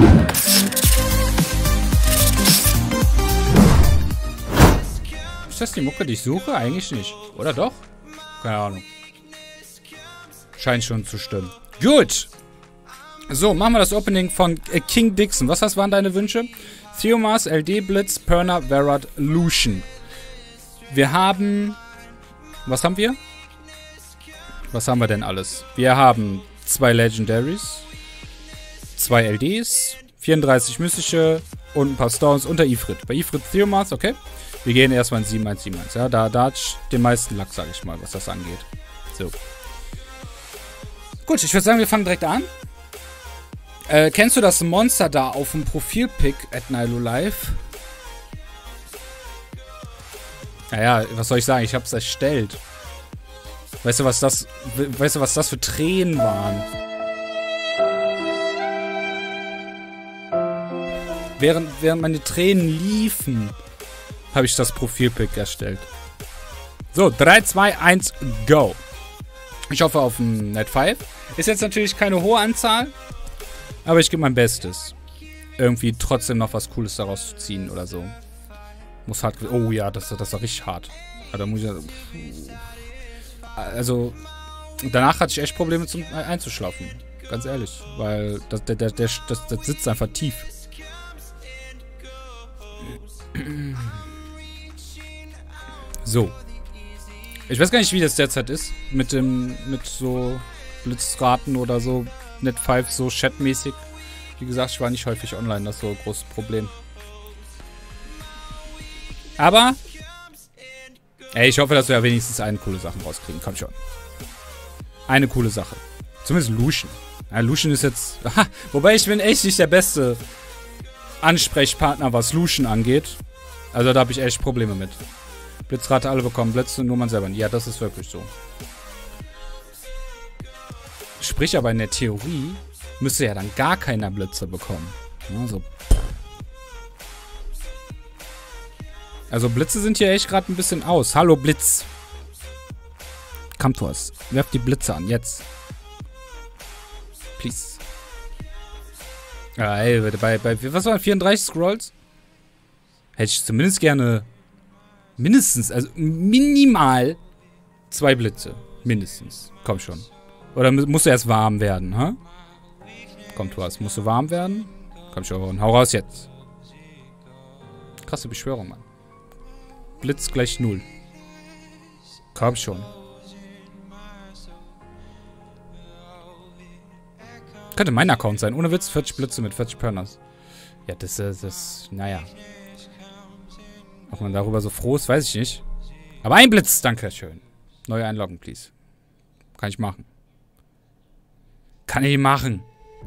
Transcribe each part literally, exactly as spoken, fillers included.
Ist das die Mucke, die ich suche? Eigentlich nicht. Oder doch? Keine Ahnung. Scheint schon zu stimmen. Gut. So, machen wir das Opening von äh, King Dixon. Was was waren deine Wünsche? Theomars, L D, Blitz, Perna, Varad, Lucian. Wir haben... Was haben wir? Was haben wir denn alles? Wir haben zwei Legendaries, zwei L Ds, vierunddreißig mystische und ein paar Stones unter Ifrit. Bei Ifrit Theomars, okay. Wir gehen erstmal in sieben eins sieben eins. Ja, da, da hat den meisten Lack, sag ich mal, was das angeht. So. Gut, ich würde sagen, wir fangen direkt an. Äh, kennst du das Monster da auf dem Profilpick at Nilo Live? Naja, was soll ich sagen? Ich hab's erstellt. Weißt du, was das, weißt du, was das für Tränen waren? Während, während meine Tränen liefen, habe ich das Profilpick erstellt. So, drei, zwei, eins, go. Ich hoffe auf ein Net fünf. Ist jetzt natürlich keine hohe Anzahl, aber ich gebe mein Bestes. Irgendwie trotzdem noch was Cooles daraus zu ziehen oder so. Muss hart... Oh ja, das, das war richtig hart. Ja, da muss ich... Also, danach hatte ich echt Probleme zum einzuschlafen. Ganz ehrlich. Weil das, der, der, der, das, das sitzt einfach tief. So. Ich weiß gar nicht, wie das derzeit ist. Mit dem, mit so Blitzraten oder so. Net fünf, so chatmäßig. Wie gesagt, ich war nicht häufig online. Das ist so ein großes Problem. Aber, ey, ich hoffe, dass wir ja wenigstens eine coole Sache rauskriegen. Komm schon. Eine coole Sache. Zumindest Lucian. Ja, Lucian ist jetzt... Aha, wobei ich bin echt nicht der beste Ansprechpartner, was Lucian angeht. Also da habe ich echt Probleme mit. Blitzrate alle bekommen, Blitze nur man selber. Ja, das ist wirklich so. Sprich aber in der Theorie müsste ja dann gar keiner Blitze bekommen. Ja, so. Also Blitze sind hier echt gerade ein bisschen aus. Hallo Blitz. Come to us. Werf die Blitze an, jetzt. Please. Ja, ey, bei, bei, was waren vierunddreißig Scrolls? Hätte ich zumindest gerne mindestens, also minimal zwei Blitze. Mindestens. Komm schon. Oder musst du erst warm werden, ha? Komm to us. Musst du warm werden? Komm schon, hau raus jetzt. Krasse Beschwörung, Mann. Blitz gleich null. Komm schon. Könnte mein Account sein. Ohne Witz, vierzig Blitze mit vierzig Pernas. Ja, das ist, das, naja. Ob man darüber so froh ist, weiß ich nicht. Aber ein Blitz, danke schön. Neu einloggen, please. Kann ich machen. Kann ich machen.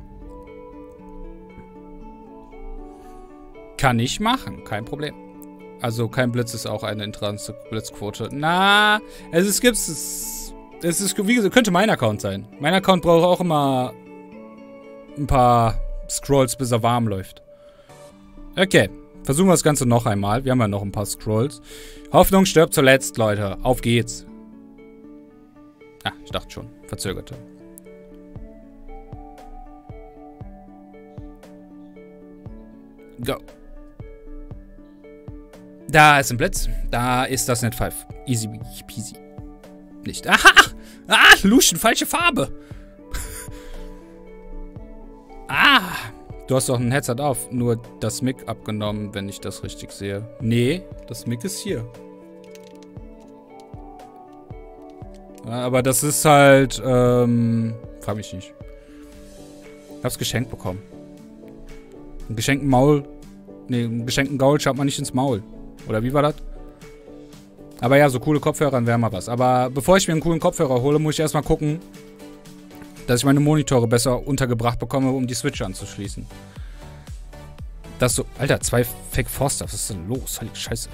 Kann ich machen, kein Problem. Also kein Blitz ist auch eine interessante Blitzquote. Na, es ist, gibt's, es, es ist, wie gesagt, könnte mein Account sein. Mein Account braucht auch immer ein paar Scrolls, bis er warm läuft. Okay, versuchen wir das Ganze noch einmal. Wir haben ja noch ein paar Scrolls. Hoffnung stirbt zuletzt, Leute. Auf geht's. Ah, ich dachte schon. Verzögerte. Go. Da ist ein Blitz. Da ist das Net fünf. Easy peasy. Nicht. Aha! Ah, Lucian, falsche Farbe. Ah! Du hast doch ein Headset auf. Nur das Mic abgenommen, wenn ich das richtig sehe. Nee, das Mic ist hier. Aber das ist halt, ähm... frag mich nicht. Ich hab's geschenkt bekommen. Ein geschenkten Maul... Nee, einen geschenkten Gaul schaut man nicht ins Maul. Oder wie war das? Aber ja, so coole Kopfhörer wären mal was. Aber bevor ich mir einen coolen Kopfhörer hole, muss ich erstmal gucken, dass ich meine Monitore besser untergebracht bekomme, um die Switch anzuschließen. Das so... Alter, zwei Fake Forster. Was ist denn los? Heilige Scheiße.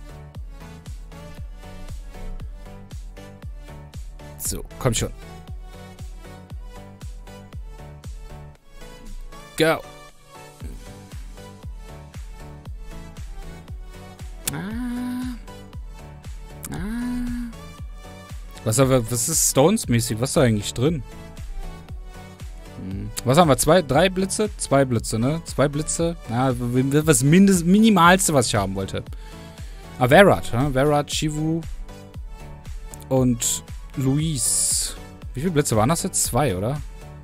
So, komm schon. Go. Ah. Ah. Was aber, was ist Stones-mäßig? Was ist da eigentlich drin? Hm. Was haben wir? Zwei, drei Blitze? Zwei Blitze, ne? Zwei Blitze. Ja, was mindest, Minimalste, was ich haben wollte. Ah, Verat, ne? Verat, Chivu und Luis. Wie viele Blitze waren das jetzt? Zwei, oder?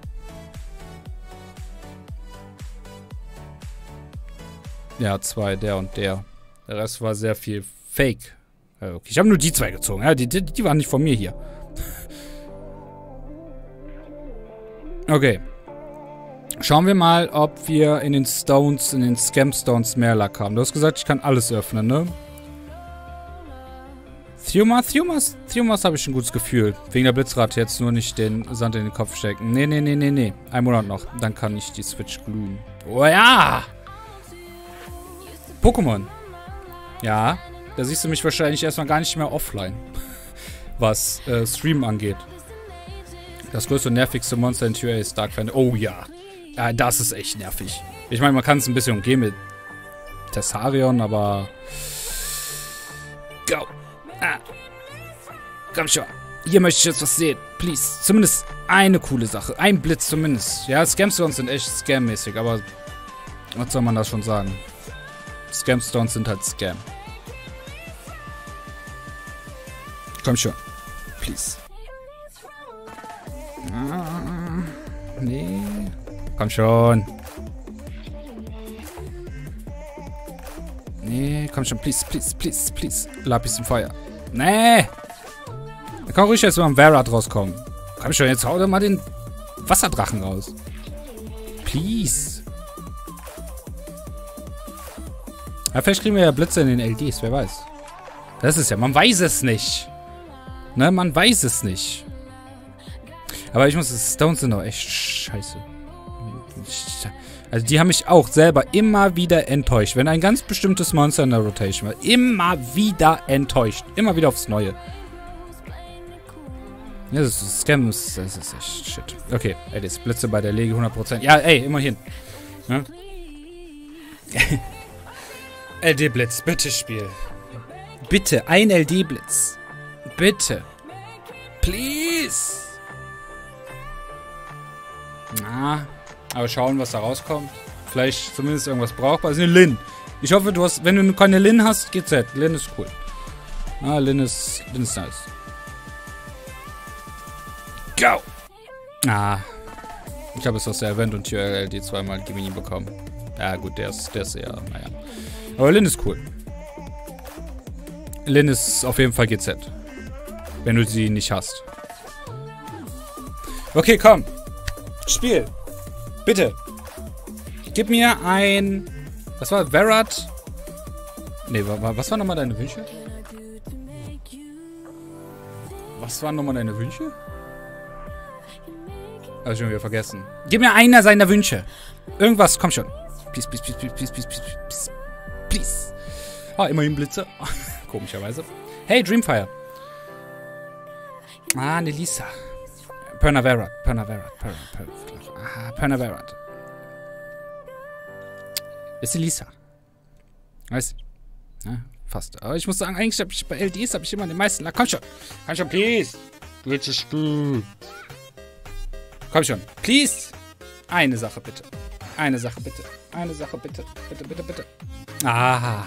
Ja, zwei, der und der. Der Rest war sehr viel Fake. Ja, okay. Ich habe nur die zwei gezogen. Ja, die, die, die waren nicht von mir hier. Okay. Schauen wir mal, ob wir in den Stones, in den Scam Stones mehr Lack haben. Du hast gesagt, ich kann alles öffnen, ne? Thiomas, Thiomas, Thiomas habe ich ein gutes Gefühl. Wegen der Blitzrate jetzt nur nicht den Sand in den Kopf stecken. Nee, nee, nee, nee, nee. Ein Monat noch. Dann kann ich die Switch glühen. Oh ja! Pokémon. Ja, da siehst du mich wahrscheinlich erstmal gar nicht mehr offline. Was äh, Stream angeht. Das größte und nervigste Monster in T U A ist Dark Fan. Oh ja. Ja, das ist echt nervig. Ich meine, man kann es ein bisschen umgehen mit Tessarion, aber... Go. Ah. Komm schon. Hier möchte ich jetzt was sehen. Please. Zumindest eine coole Sache. Ein Blitz zumindest. Ja, Scamstones sind echt scam-mäßig, aber... Was soll man da schon sagen? Scamstones sind halt Scam. Komm schon. Please. Ah, nee. Komm schon. Nee, komm schon. Please, please, please, please. Lapis im Feuer. Nee. Da kann ruhig jetzt mal ein Verat rauskommen. Komm schon, jetzt hau doch mal den Wasserdrachen raus. Please. Ja, vielleicht kriegen wir ja Blitze in den L Ds, wer weiß. Das ist ja, man weiß es nicht. Ne, man weiß es nicht. Aber ich muss, Stones sind doch echt scheiße. Also die haben mich auch selber immer wieder enttäuscht. Wenn ein ganz bestimmtes Monster in der Rotation war. Immer wieder enttäuscht. Immer wieder aufs Neue. Ja, das ist Scams. Das ist echt shit. Okay, ey, das Blitze bei der Lege hundert Prozent. Ja, ey, immerhin. Ne? L D-Blitz, bitte Spiel. Bitte, ein L D-Blitz. Bitte. Please. Na, aber schauen, was da rauskommt. Vielleicht zumindest irgendwas Brauchbares. Eine Lin. Ich hoffe, du hast, wenn du keine Lin hast, G Z. Lin ist cool. Ah, Lin ist, Lin ist nice. Go! Ah. Ich habe es aus der Event und T U L D zweimal Gemini bekommen. Ja, gut, der ist, der ist eher, naja. Aber Lin ist cool. Lin ist auf jeden Fall G Z. Wenn du sie nicht hast. Okay, komm. Spiel. Bitte. Gib mir ein... Was war? Verat? Nee, was waren nochmal deine Wünsche? Was waren nochmal deine Wünsche? Hab ich schon wieder vergessen. Gib mir einer seiner Wünsche. Irgendwas, komm schon. Please, please, please, please, please, please, please. Please. Ah, immerhin Blitze. Komischerweise. Hey, Dreamfire. Ah, eine Lisa. Pernaverat. Pernaverat. Pernaverat. Ah, Pernaverat. Ist die Lisa. Weißt du? Ja, fast. Aber ich muss sagen, eigentlich habe ich bei L Ds habe ich immer den meisten Lack. Komm schon. Komm schon, please. Bitte Spiel. Komm schon. Please. Eine Sache bitte. Eine Sache bitte. Eine Sache bitte. Bitte, bitte, bitte. Ah.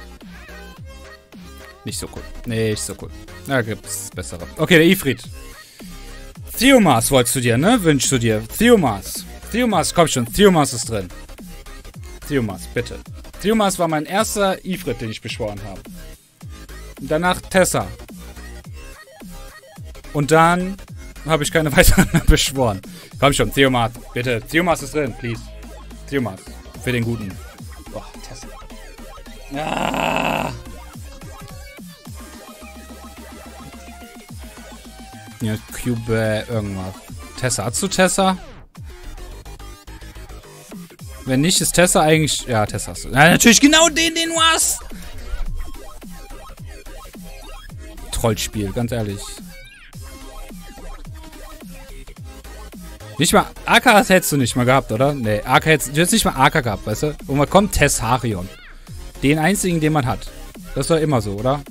Nicht so cool. Nee, nicht so cool. Da gibt's bessere. Okay, der Ifrit. Thiomas wolltest du dir, ne? Wünschst du dir. Thiomas. Thiomas, komm schon. Thiomas ist drin. Thiomas, bitte. Thiomas war mein erster Ifrit, den ich beschworen habe. Und danach Tessa. Und dann habe ich keine weiteren mehr beschworen. Komm schon, Thiomas, bitte. Thiomas ist drin, please. Thiomas. Für den Guten. Boah, Tessa. Ah. Ja, Cube, äh, irgendwas. Tessa, hast du Tessa? Wenn nicht, ist Tessa eigentlich... Ja, Tessa hast du. Ja, natürlich genau den, den du hast. Trollspiel, ganz ehrlich. Nicht mal... A K hättest du nicht mal gehabt, oder? Nee, A K hättest du hättest nicht mal A K gehabt, weißt du? Und man kommt Tessarion. Den einzigen, den man hat. Das ist doch immer so, oder?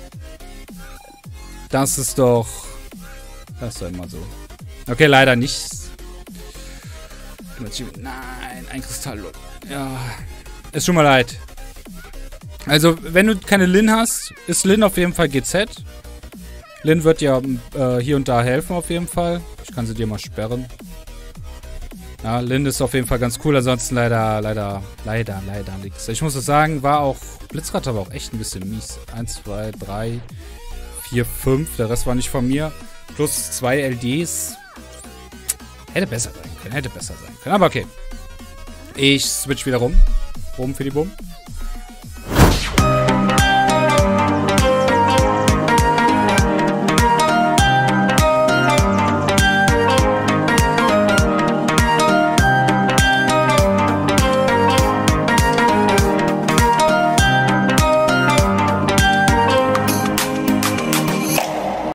Das ist doch... Das ist doch immer so. Okay, leider nicht. Nein, ein Kristall. Ja, ist schon mal leid. Also, wenn du keine Lin hast, ist Lin auf jeden Fall G Z. Lin wird ja äh, hier und da helfen auf jeden Fall. Ich kann sie dir mal sperren. Ja, Lin ist auf jeden Fall ganz cool. Ansonsten leider, leider, leider, leider nichts. Ich muss das sagen, war auch... Blitzrad aber auch echt ein bisschen mies. eins, zwei, drei, vier, fünf. Der Rest war nicht von mir. Plus zwei L Ds. Hätte besser sein können. Hätte besser sein können. Aber okay. Ich switch wieder rum. Rum für die Bumm.